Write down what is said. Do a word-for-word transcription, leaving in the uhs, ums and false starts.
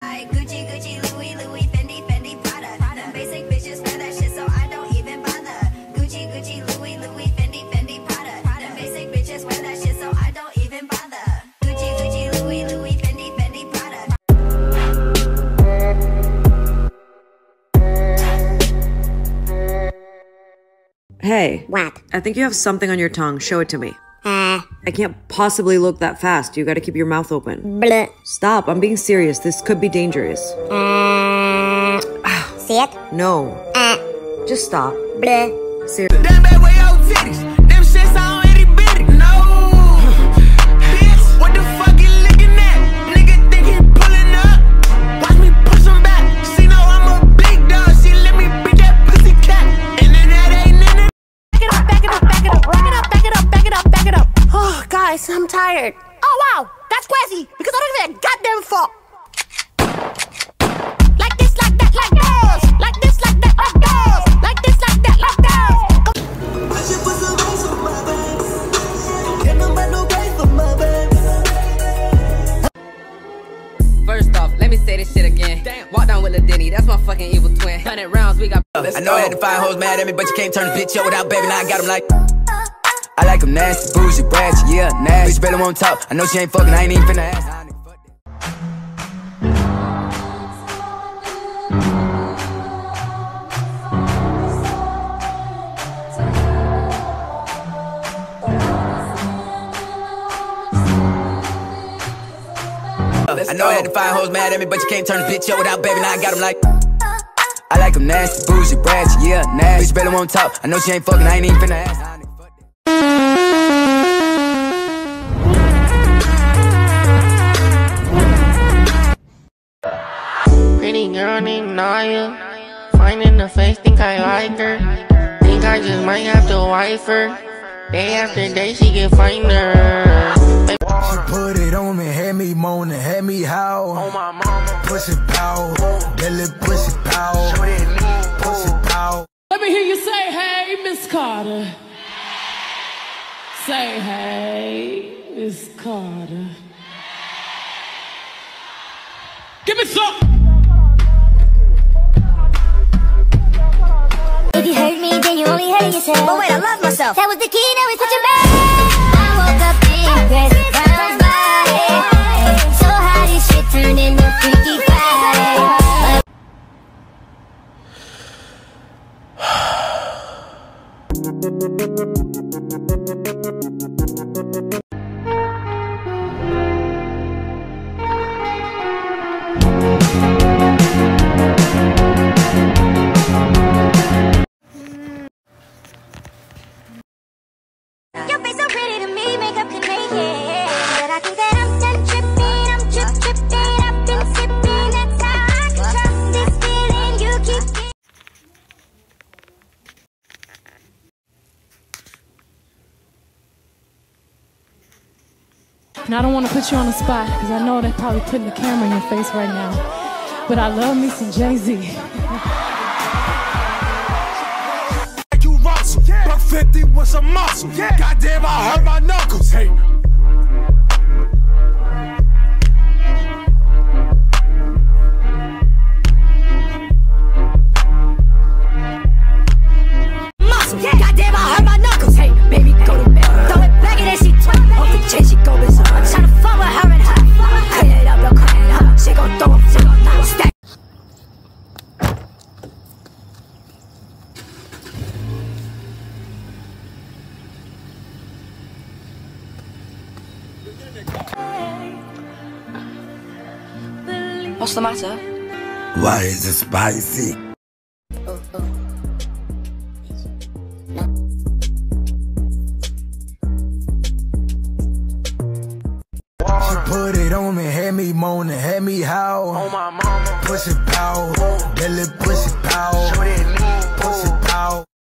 Gucci, Gucci, Louis, Louis, Fendi, Fendi, Prada. Prada. Basic bitches wear that shit, so I don't even bother. Gucci, Gucci, Louis, Louis, Fendi, Fendi, Prada. Prada. Basic bitches wear that shit, so I don't even bother. Gucci, Gucci, Louis, Louis, Fendi, Fendi, Prada. Hey. What? I think you have something on your tongue. Show it to me. Uh. I can't possibly look that fast. You gotta keep your mouth open. Bleh. Stop. I'm being serious. This could be dangerous. Uh. See it? No. Uh. Just stop. Bleh. Seriously. Them bad way old titties. Them shits on itty bitty. No. Bitch, what the fuck you looking at? Nigga think he pulling up. Watch me push him back. She know I'm a big dog. She let me beat that pussy cat. And then that ain't in it. Back it up, back it up, back it up, back it up, back it up, back it up, back it up. Oh, guys, I'm tired. Oh, wow, that's crazy, because I don't give a goddamn fuck. Like this, like that, like those. Like this, like that, like those. Like this, like that, like those. I should put some ice on my baby. Can't nobody no grace for my baby. First off, let me say this shit again. Damn. Walk down with Lil Denny, that's my fucking evil twin. Hundred rounds, we got. I know I had to find hoes mad at me, but you can't turn a bitch up without baby. Now I got him like. I like him nasty, bougie, ratchet, yeah, nasty. Bitch better won't talk. I know she ain't fucking, I ain't even finna ask. I know I had to find hoes mad at me, but you can't turn a bitch up without baby. Now I got him like. I like him nasty, bougie, ratchet, yeah, nasty. Bitch better won't talk. I know she ain't fucking, I ain't even finna ask. Pretty girl named Naya, finding the face, think I like her. Think I just might have to wife her. Day after day she get finer. She put it on me, had me moaning, had me howl. On my mama, push it pow, belly push it pow, push it pow. Let me hear you say, hey, Miss Carter. Say, hey, Miss Carter. Give me some. If you hurt me, then you only hurt yourself. But wait, I love myself. That was the key, now it's such a bad. I woke up in crazy from body. So how this shit turned into Freaky Friday. Your face so pretty to me, makeup can make it. But I think that I'm done tripping, I'm trip tripping, I've been sipping. That's how I control this feeling you keep getting. And I don't want to put you on the spot, because I know they're probably putting the camera in your face right now. But I love me some Jay-Z. You Russell, buck fifty with some muscle. Goddamn, I hurt my knuckles. Hey. Muscle, yeah. Goddamn, I hurt my knuckles. Hey, baby, go to bed. Throw it back and then she twirl. Off the chain, she go bizarre. I'm tryna fuck with her and her. Clean it up, don't clean it up. She gon' throw it, she gon' knock stack. What's the matter? Why is it spicy? She put it on me, had me moaning, had me howl. on my mama, Push it pow, belly push it pow.